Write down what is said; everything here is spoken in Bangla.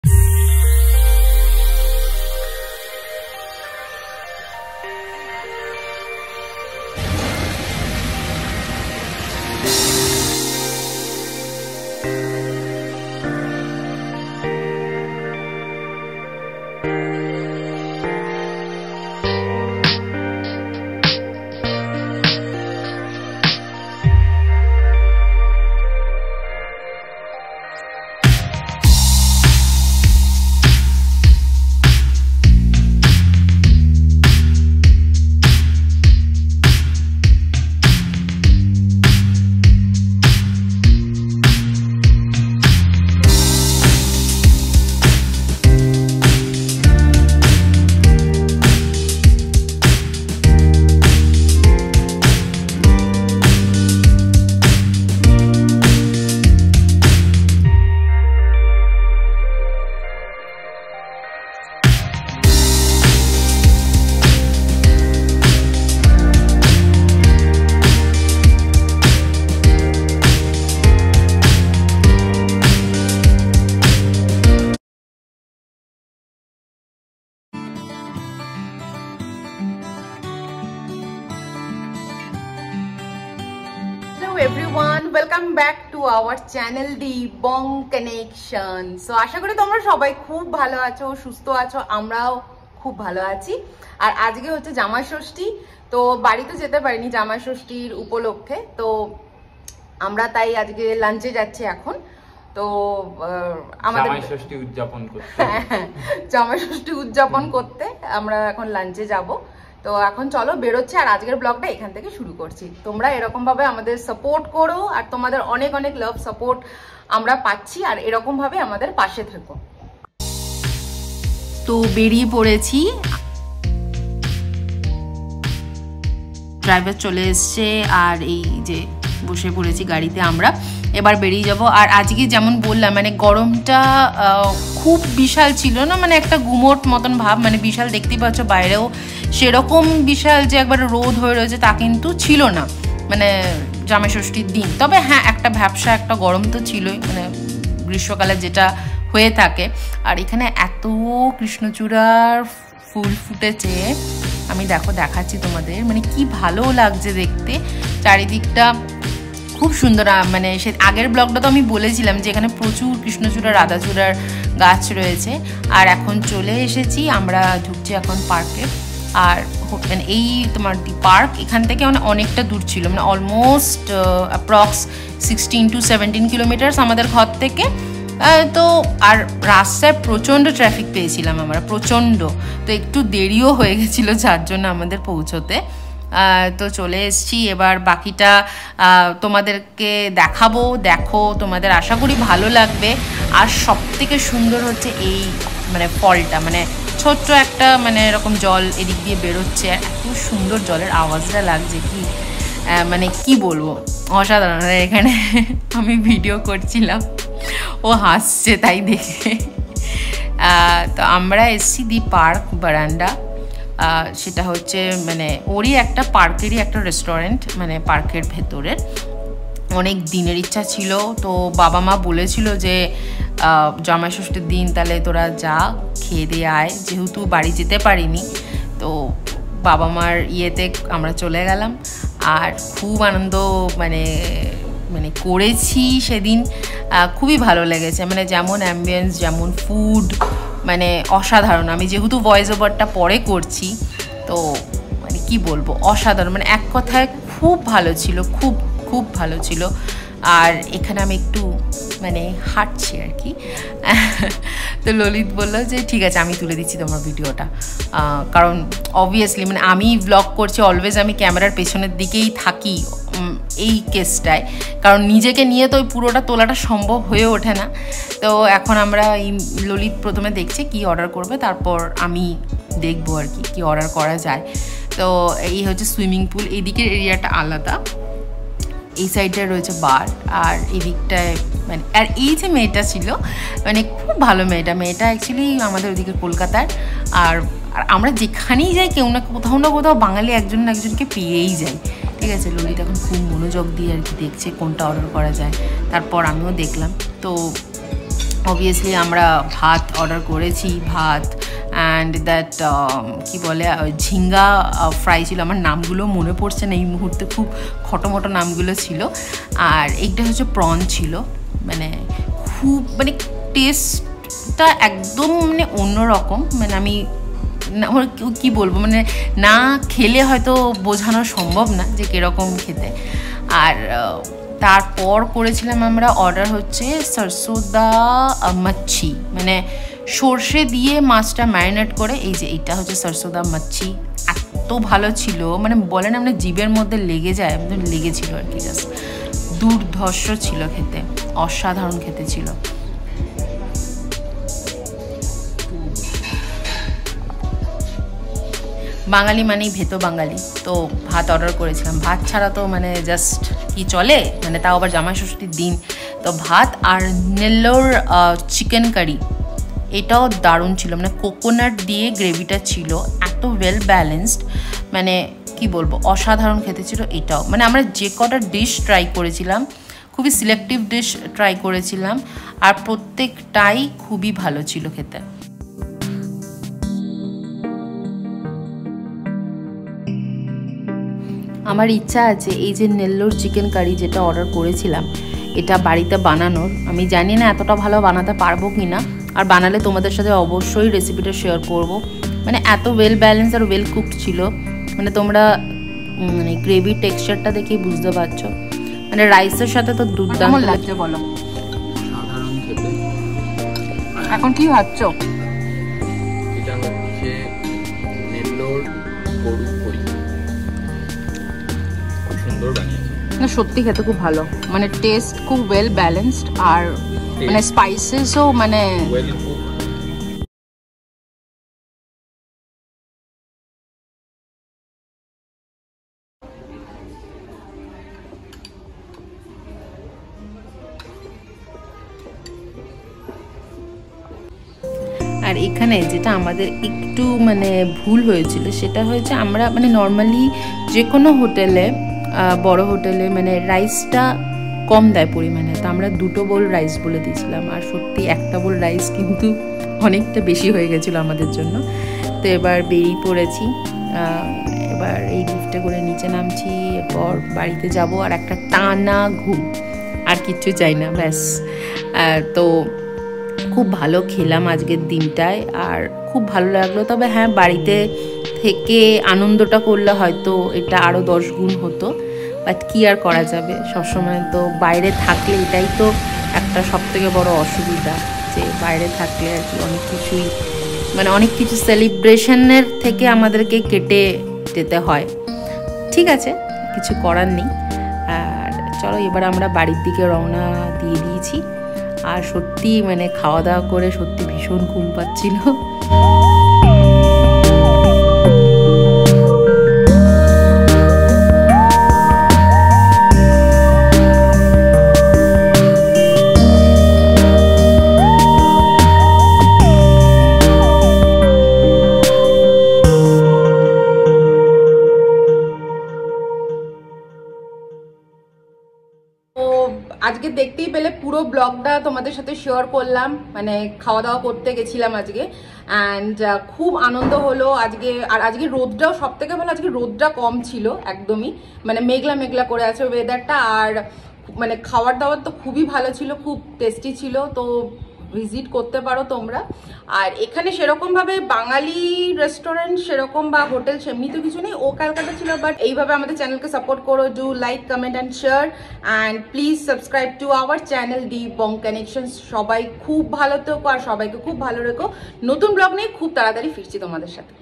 everyone, welcome back to our channel the Bong connection. So আশা করি তোমরা সবাই খুব ভালো আছো, সুস্থ আছো, আমরাও খুব ভালো আছি। আর আজকে হচ্ছে জামাই ষষ্ঠী, তো বাড়িতে যেতে পারিনি জামাই ষষ্ঠীর উপলক্ষে, তো আমরা তাই আজকে লাঞ্চে যাচ্ছি এখন। তো আমাদের জামাই ষষ্ঠী উদযাপন করতে জামাই ষষ্ঠী উদযাপন করতে আমরা এখন লাঞ্চে যাব। তো এখন চলো বেরোচ্ছে, আর আজকের ব্লগটা এখান থেকে শুরু করছি। তোমরা এরকম ভাবে আমাদের সাপোর্ট করো, আর তোমাদের অনেক অনেক লাভ সাপোর্ট আমরা পাচ্ছি, আর এরকম ভাবে আমাদের পাশে থেকো। তো বেরিয়ে পড়েছি, ড্রাইভার চলে এসছে, আর এই যে বসে পড়েছি গাড়িতে আমরা, এবার বেরিয়ে যাব। আর আজকে যেমন বললাম, মানে গরমটা খুব বিশাল ছিল না, মানে একটা গুমোট মতন ভাব, মানে বিশাল দেখতেই পাচ্ছ বাইরেও সেরকম বিশাল যে একবার রোদ হয়ে রয়েছে তা কিন্তু ছিল না, মানে জামাই ষষ্ঠীর দিন। তবে হ্যাঁ, একটা ভ্যাপসা একটা গরম তো ছিলই, মানে গ্রীষ্মকালে যেটা হয়ে থাকে। আর এখানে এত কৃষ্ণচূড়ার ফুল ফুটেছে, আমি দেখাচ্ছি তোমাদের, মানে কি ভালো লাগছে দেখতে, চারিদিকটা খুব সুন্দর। মানে সে আগের ব্লগটা তো আমি বলেছিলাম যে এখানে প্রচুর কৃষ্ণচূড়া রাধাচূড়ার গাছ রয়েছে। আর এখন চলে এসেছি, আমরা ঢুকছি এখন পার্কে। আর মানে এই তোমার দি পার্ক এখান থেকে মানে অনেকটা দূর ছিল, মানে অলমোস্ট অ্যাপ্রক্স 16 to 17 কিলোমিটার্স আমাদের ঘর থেকে। তো আর রাস্তায় প্রচণ্ড ট্রাফিক পেয়েছিলাম আমরা, প্রচণ্ড, তো একটু দেরিও হয়ে গেছিলো যার জন্য আমাদের পৌঁছতে। তো চলে এসেছি, এবার বাকিটা তোমাদেরকে দেখাবো, দেখো, তোমাদের আশা করি ভালো লাগবে। আর সব থেকে সুন্দর হচ্ছে এই মানে ফলটা, মানে ছোট্ট একটা মানে এরকম জল এদিক দিয়ে বেরোচ্ছে, আর এত সুন্দর জলের আওয়াজটা লাগছে, কি মানে কি বলবো, অসাধারণ। এখানে আমি ভিডিও করছিলাম, ও হাসছে তাই দেখে। তো আমরা এসছি দি পার্ক বারান্দা, সেটা হচ্ছে মানে ওরই একটা পার্কেরই একটা রেস্টুরেন্ট, মানে পার্কের ভেতরের। অনেক দিনের ইচ্ছা ছিল, তো বাবা মা বলেছিল যে জামাই ষষ্ঠীর দিন তাহলে তোরা যা খেয়ে দিয়ে আয়, যেহেতু বাড়ি যেতে পারিনি, তো বাবা মার ইয়েতে আমরা চলে গেলাম। আর খুব আনন্দ মানে মানে করেছি সেদিন, খুবই ভালো লেগেছে, মানে যেমন অ্যাম্বিয়েন্স, যেমন ফুড, মানে অসাধারণ। আমি যেহেতু ভয়েস ওভারটা পরে করছি, তো মানে কি বলবো, অসাধারণ, মানে এক কথায় খুব ভালো ছিল, খুব খুব ভালো ছিল। আর এখানে আমি একটু মানে হাঁটছি আর কি। তো ললিত বললো যে ঠিক আছে আমি তুলে দিচ্ছি তোমার ভিডিওটা, কারণ অবভিয়াসলি মানে আমি ব্লগ করছি, অলওয়েজ আমি ক্যামেরার পেছনের দিকেই থাকি এই কেসটায়, কারণ নিজেকে নিয়ে তো ওই পুরোটা তোলাটা সম্ভব হয়ে ওঠে না। তো এখন আমরা এই ললিত প্রথমে দেখছে কি অর্ডার করবে, তারপর আমি দেখবো আর কি অর্ডার করা যায়। তো এই হচ্ছে সুইমিং পুল, এইদিকের এরিয়াটা আলাদা, এই সাইডটায় রয়েছে বার, আর এদিকটায় মানে, আর এই যে মেয়েটা ছিল মানে খুব ভালো মেয়েটা অ্যাকচুয়ালি আমাদের ওদিকে কলকাতার। আর আমরা যেখানেই যাই কেউ না কোথাও না কোথাও বাঙালি একজন না একজনকে পেয়েই যাই, ঠিক আছে। ললিত এখন খুব মনোযোগ দিয়ে আর কি দেখছে কোনটা অর্ডার করা যায়, তারপর আমিও দেখলাম। তো অবভিয়াসলি আমরা ভাত অর্ডার করেছি, ভাত অ্যান্ড দ্যাট কী বলে ঝিঙ্গা ফ্রাই ছিল, আমার নামগুলো মনে পড়ছে না এই মুহূর্তে, খুব খটোমটো নামগুলো ছিল। আর এইটা হচ্ছে প্রন ছিল, মানে খুব মানে টেস্টটা একদম মানে অন্যরকম, মানে আমি আমার কী বলবো, মানে না খেলে হয়তো বোঝানো সম্ভব না যে কীরকম খেতে। আর তারপর করেছিলাম আমরা অর্ডার হচ্ছে সরসোদা মাচ্ছি, মানে সর্ষে দিয়ে মাছটা ম্যারিনেট করে, এই যে এইটা হচ্ছে সরসোদা মাচ্ছি। এত ভালো ছিল, মানে বলেন আমরা জিভের মধ্যে লেগে যায়, একদম লেগেছিল আর কি, জাস্ট দুর্ধর্ষ ছিল খেতে, অসাধারণ খেতে ছিল। বাঙালি মানেই ভেতো বাঙালি, তো ভাত অর্ডার করেছিলাম। ভাত ছাড়া তো মানে জাস্ট কি চলে, মানে তাও আবার জামাই ষষ্ঠীর দিন, তো ভাত আর নেল্লোর চিকেন কারি, এটাও দারুণ ছিল, মানে কোকোনাট দিয়ে গ্রেভিটা ছিল, এত ওয়েল ব্যালেন্সড, মানে কি বলবো অসাধারণ খেতে ছিল এটাও। মানে আমরা যে কটা ডিশ ট্রাই করেছিলাম, খুবই সিলেক্টিভ ডিশ ট্রাই করেছিলাম, আর প্রত্যেকটাই খুবই ভালো ছিল খেতে। আমার ইচ্ছা আছে এই যে নেল্লোর চিকেন কারি যেটা অর্ডার করেছিলাম, এটা বাড়িতে বানানোর। আমি জানি না এতটা ভালো বানাতে পারবো কি না, আর বানালে তোমাদের সাথে অবশ্যই রেসিপিটা শেয়ার করব। মানে এত ওয়েল ব্যালেন্স আর ওয়েল কুকড ছিল, মানে তোমরা মানে গ্রেভির টেক্সচারটা দেখেই বুঝতে পারছো, মানে রাইসের সাথে তো দুর্দান্ত লাগছে। বলো সাধারণ খেতে। এখন কি ভাবছো? এটা হচ্ছে নেল্লোর গরু করি, খুব সুন্দর বানিয়েছে না, সত্যি খেতে খুব ভালো, মানে টেস্ট খুব ওয়েল ব্যালেন্সড, আর মানে স্পাইসেসও মানে ওয়েল কুক। আর এখানে যেটা আমাদের একটু মানে ভুল হয়েছিল সেটা হয়েছে, আমরা মানে নর্মালি যে কোনো হোটেলে, বড় হোটেলে মানে রাইসটা কম দেয় পরিমাণে, তো আমরা 2 বোল রাইস বলে দিয়েছিলাম, আর সত্যি 1 বোল রাইস কিন্তু অনেকটা বেশি হয়ে গেছিলো আমাদের জন্য। তো এবার বেরিয়ে পড়েছি, এবার এই লিফটে করে নিচে নামছি, এরপর বাড়িতে যাব, আর একটা টানা ঘুম, আর কিচ্ছু চাই না, ব্যাস। তো খুব ভালো খেলাম আজকের দিনটায়, আর খুব ভালো লাগলো। তবে হ্যাঁ, বাড়িতে থেকে আনন্দটা করলে হয়তো এটা আরও 10 গুণ হতো, বাট কি আর করা যাবে, সবসময় তো বাইরে থাকলে এটাই তো একটা সবথেকে বড় অসুবিধা, যে বাইরে থাকলে আর কি অনেক কিছুই মানে অনেক কিছু সেলিব্রেশনের থেকে আমাদেরকে কেটে যেতে হয়। ঠিক আছে, কিছু করার নেই। আর চলো এবার আমরা বাড়ির দিকে রওনা দিয়ে দিয়েছি, আর সত্যি মানে খাওয়া দাওয়া করে সত্যি ভীষণ ঘুম পাচ্ছিল। আজকে দেখতেই পেলে পুরো ব্লগটা তোমাদের সাথে শেয়ার করলাম, মানে খাওয়া দাওয়া করতে গেছিলাম আজকে, অ্যান্ড খুব আনন্দ হলো আজকে। আর আজকে রোদটাও সব থেকে ভালো, আজকে রোদটা কম ছিল একদমই, মানে মেঘলা মেঘলা করে আছে ওয়েদারটা, আর মানে খাবার দাবার তো খুবই ভালো ছিল, খুব টেস্টি ছিল, তো ভিজিট করতে পারো তোমরা। আর এখানে সেরকমভাবে বাঙালি রেস্টুরেন্ট সেরকম বা হোটেল সেমনি তো কিছু নেই, ও ক্যালকাটা ছিল, বাট এইভাবে আমাদের চ্যানেলকে সাপোর্ট করো, do like, comment and share, and please subscribe to our channel the Bong connection. সবাই খুব ভালো থেকো, আর সবাইকে খুব ভালো রেখো। নতুন ব্লগ নিয়ে খুব তাড়াতাড়ি ফিরছি তোমাদের সাথে।